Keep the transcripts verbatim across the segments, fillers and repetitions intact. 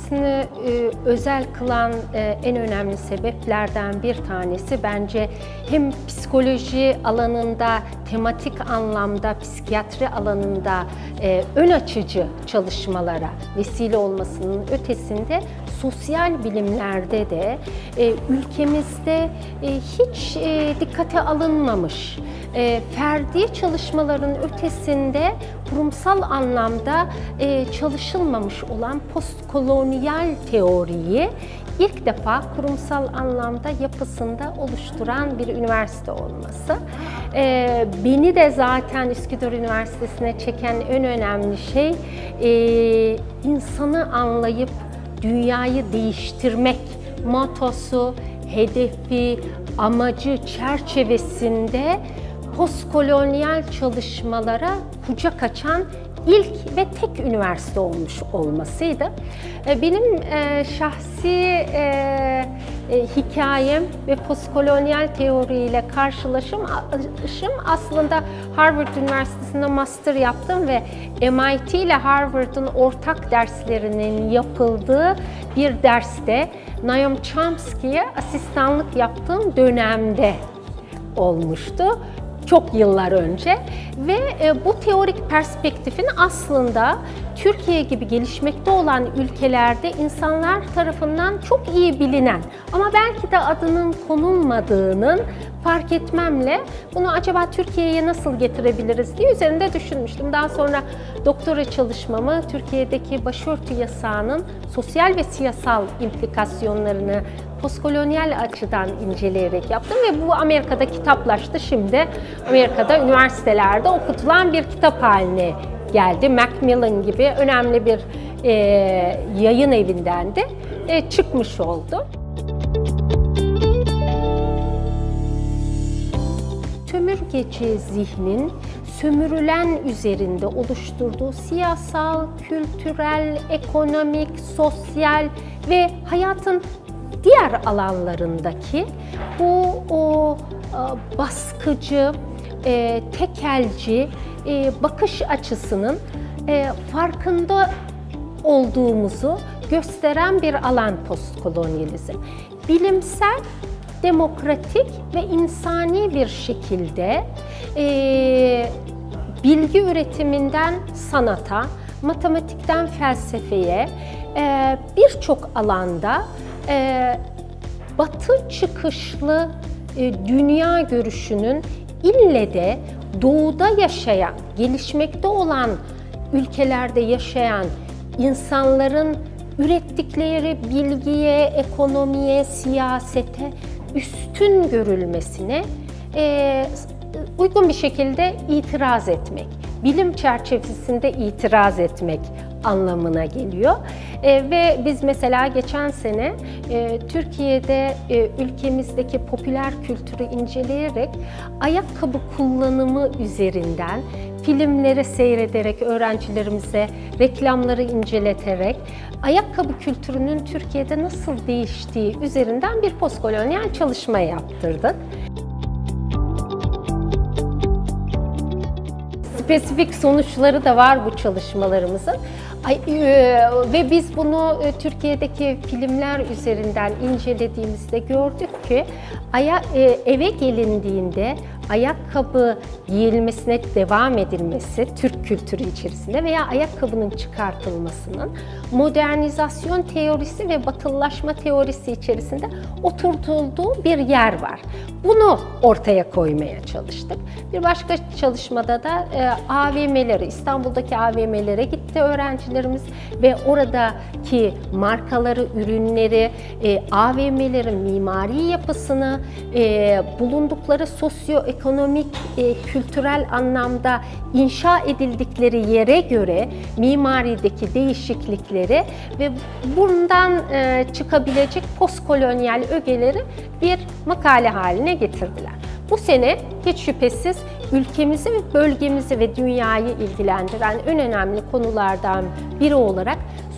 Üniversitesi'ni e, özel kılan e, en önemli sebeplerden bir tanesi bence hem psikoloji alanında, tematik anlamda, psikiyatri alanında e, ön açıcı çalışmalara vesile olmasının ötesinde sosyal bilimlerde de e, ülkemizde e, hiç e, dikkate alınmamış, e, ferdi çalışmaların ötesinde kurumsal anlamda e, çalışılmamış olan postkolonyal teoriyi ilk defa kurumsal anlamda yapısında oluşturan bir üniversite olması. E, beni de zaten Üsküdar Üniversitesi'ne çeken en önemli şey e, insanı anlayıp dünyayı değiştirmek motosu, hedefi, amacı çerçevesinde postkolonyal çalışmalara kucak açan ilk ve tek üniversite olmuş olmasıydı. Benim şahsi hikayem ve postkolonyal teoriyle karşılaşım aslında Harvard Üniversitesi'nde master yaptım ve M I T ile Harvard'ın ortak derslerinin yapıldığı bir derste Noam Chomsky'ye asistanlık yaptığım dönemde olmuştu. Çok yıllar önce ve bu teorik perspektifin aslında Türkiye gibi gelişmekte olan ülkelerde insanlar tarafından çok iyi bilinen ama belki de adının konulmadığının fark etmemle bunu acaba Türkiye'ye nasıl getirebiliriz diye üzerinde düşünmüştüm. Daha sonra doktora çalışmamı Türkiye'deki başörtü yasağının sosyal ve siyasal implikasyonlarını postkolonyal açıdan inceleyerek yaptım ve bu Amerika'da kitaplaştı. Şimdi Amerika'da üniversitelerde okutulan bir kitap haline geldi. Macmillan gibi önemli bir e, yayın evinden de e, çıkmış oldu. Sömürgeci zihnin sömürülen üzerinde oluşturduğu siyasal, kültürel, ekonomik, sosyal ve hayatın diğer alanlarındaki bu o, baskıcı, e, tekelci e, bakış açısının e, farkında olduğumuzu gösteren bir alan postkolonyalizm. Bilimsel, demokratik ve insani bir şekilde e, bilgi üretiminden sanata, matematikten felsefeye e, birçok alanda e, batı çıkışlı e, dünya görüşünün ille de doğuda yaşayan, gelişmekte olan ülkelerde yaşayan insanların ürettikleri bilgiye, ekonomiye, siyasete üstün görülmesine e, uygun bir şekilde itiraz etmek, bilim çerçevesinde itiraz etmek anlamına geliyor. E, ve biz mesela geçen sene e, Türkiye'de e, ülkemizdeki popüler kültürü inceleyerek ayakkabı kullanımı üzerinden filmleri seyrederek öğrencilerimize reklamları inceleterek ayakkabı kültürünün Türkiye'de nasıl değiştiği üzerinden bir postkolonyal çalışma yaptırdık. Spesifik sonuçları da var bu çalışmalarımızın. Ay, e, ve biz bunu e, Türkiye'deki filmler üzerinden incelediğimizde gördük ki aya, e, eve gelindiğinde ayakkabı giyilmesine devam edilmesi Türk kültürü içerisinde veya ayakkabının çıkartılmasının modernizasyon teorisi ve batılılaşma teorisi içerisinde oturtulduğu bir yer var. Bunu ortaya koymaya çalıştık. Bir başka çalışmada da e, A V M'leri, İstanbul'daki A V M'lere gitti öğrencilerimiz ve oradaki markaları, ürünleri, e, A V M'lerin mimari yapısını, e, bulundukları sosyoekonomik, e, kültürel anlamda inşa edildikleri yere göre mimarideki değişiklikleri ve bundan e, çıkabilecek postkolonyal ögeleri bir makale haline getirdiler. Bu sene hiç şüphesiz ülkemizi ve bölgemizi ve dünyayı ilgilendiren en önemli konulardan biri olarak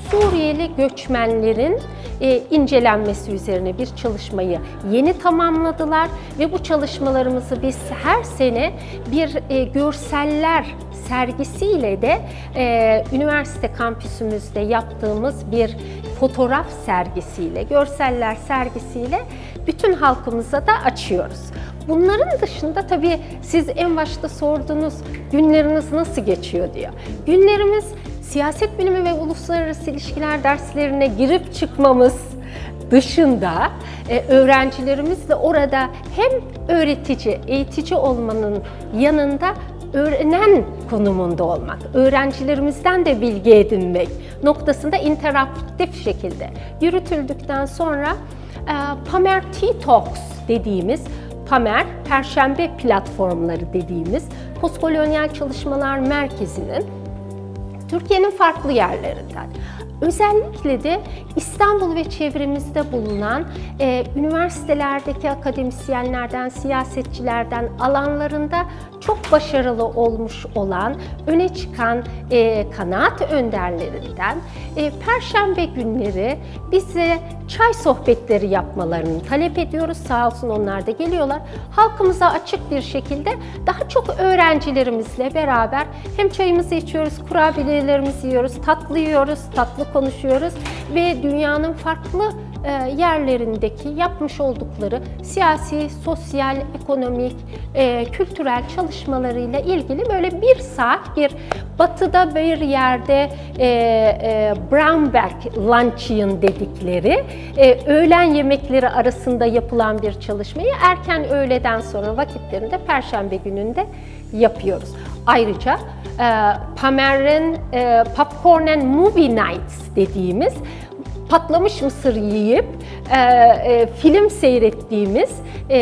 Suriyeli göçmenlerin e, incelenmesi üzerine bir çalışmayı yeni tamamladılar ve bu çalışmalarımızı biz her sene bir e, görseller sergisiyle de e, üniversite kampüsümüzde yaptığımız bir fotoğraf sergisiyle, görseller sergisiyle bütün halkımıza da açıyoruz. Bunların dışında tabii siz en başta sordunuz, günleriniz nasıl geçiyor diyor. Günlerimiz siyaset bilimi ve uluslararası ilişkiler derslerine girip çıkmamız dışında e, öğrencilerimizle orada hem öğretici, eğitici olmanın yanında öğrenen konumunda olmak, öğrencilerimizden de bilgi edinmek noktasında interaktif şekilde yürütüldükten sonra e, Pamer T-Talks dediğimiz, Pamer, Perşembe platformları dediğimiz postkolonyal çalışmalar merkezinin Türkiye'nin farklı yerlerinden, özellikle de İstanbul ve çevremizde bulunan e, üniversitelerdeki akademisyenlerden, siyasetçilerden alanlarında çok başarılı olmuş olan, öne çıkan e, kanaat önderlerinden e, Perşembe günleri bize çay sohbetleri yapmalarını talep ediyoruz. Sağ olsun onlar da geliyorlar. Halkımıza açık bir şekilde daha çok öğrencilerimizle beraber hem çayımızı içiyoruz, kurabiyelerimizi yiyoruz, tatlı yiyoruz, tatlı konuşuyoruz ve dünyanın farklı yerlerindeki yapmış oldukları siyasi, sosyal, ekonomik, e, kültürel çalışmalarıyla ilgili böyle bir saat bir batıda bir yerde e, e, Brownback Luncheon dedikleri e, öğlen yemekleri arasında yapılan bir çalışmayı erken öğleden sonra vakitlerinde Perşembe gününde yapıyoruz. Ayrıca e, Pamer'in e, Popcorn and Movie Nights dediğimiz patlamış mısır yiyip e, e, film seyrettiğimiz e,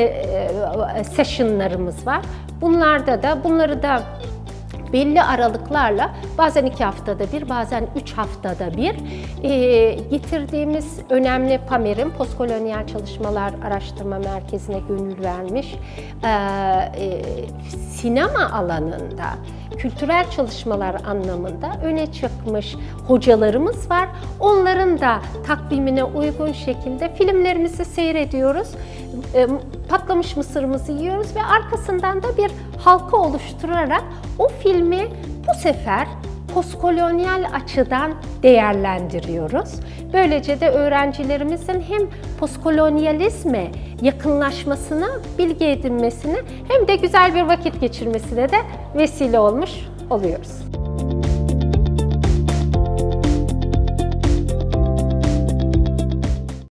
e, sessionlarımız var. Bunlarda da bunları da belli aralıklarla bazen iki haftada bir, bazen üç haftada bir e, getirdiğimiz önemli Pamer'in Postkolonyal Çalışmalar Araştırma Merkezi'ne gönül vermiş e, e, sinema alanında, kültürel çalışmalar anlamında öne çıkmış hocalarımız var. Onların da takvimine uygun şekilde filmlerimizi seyrediyoruz. E, patlamış mısırımızı yiyoruz ve arkasından da bir halka oluşturarak o filmi bu sefer postkolonyal açıdan değerlendiriyoruz. Böylece de öğrencilerimizin hem postkolonyalizme yakınlaşmasına, bilgi edinmesine hem de güzel bir vakit geçirmesine de vesile olmuş oluyoruz.